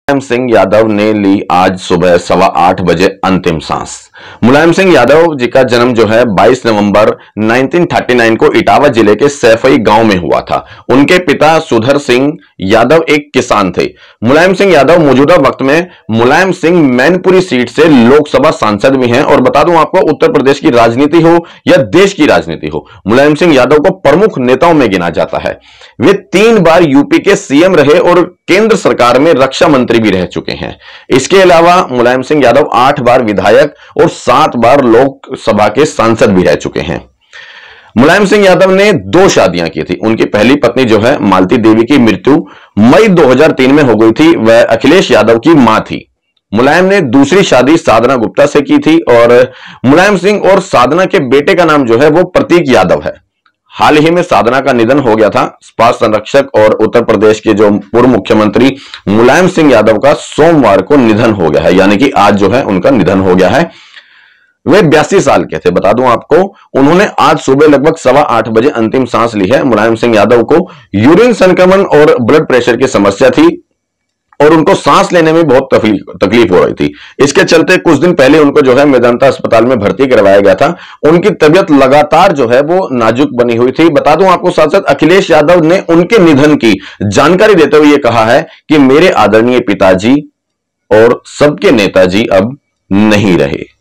मुलायम सिंह यादव ने ली आज सुबह 8:15 बजे अंतिम सांस। मुलायम सिंह यादव जी का जन्म जो है 22 नवंबर 1939 को इटावा जिले के सैफई गांव में हुआ था। उनके पिता सुधर सिंह यादव एक किसान थे। मुलायम सिंह यादव मौजूदा वक्त में मुलायम सिंह मैनपुरी सीट से लोकसभा सांसद भी हैं। और बता दूं आपको, उत्तर प्रदेश की राजनीति हो या देश की राजनीति हो, मुलायम सिंह यादव को प्रमुख नेताओं में गिना जाता है। वे 3 बार यूपी के सीएम रहे और केंद्र सरकार में रक्षा मंत्री भी रह चुके हैं। इसके अलावा मुलायम सिंह यादव 8 बार विधायक और 7 बार लोकसभा के सांसद भी रह चुके हैं। मुलायम सिंह यादव ने 2 शादियां की थी। उनकी पहली पत्नी जो है मालती देवी की मृत्यु मई 2003 में हो गई थी। वह अखिलेश यादव की मां थी। मुलायम ने दूसरी शादी साधना गुप्ता से की थी और मुलायम सिंह और साधना के बेटे का नाम जो है वो प्रतीक यादव है। हाल ही में साधना का निधन हो गया था। स्वास्थ्य संरक्षक और उत्तर प्रदेश के जो पूर्व मुख्यमंत्री मुलायम सिंह यादव का सोमवार को निधन हो गया है, यानी कि आज जो है उनका निधन हो गया है। वे 82 साल के थे। बता दूं आपको, उन्होंने आज सुबह लगभग 8:15 बजे अंतिम सांस ली है। मुलायम सिंह यादव को यूरिन संक्रमण और ब्लड प्रेशर की समस्या थी और उनको सांस लेने में बहुत तकलीफ हो रही थी। इसके चलते कुछ दिन पहले उनको जो है मेदांता अस्पताल में भर्ती करवाया गया था। उनकी तबीयत लगातार जो है वो नाजुक बनी हुई थी। बता दूं आपको, सांसद अखिलेश यादव ने उनके निधन की जानकारी देते हुए कहा है कि मेरे आदरणीय पिताजी और सबके नेताजी अब नहीं रहे।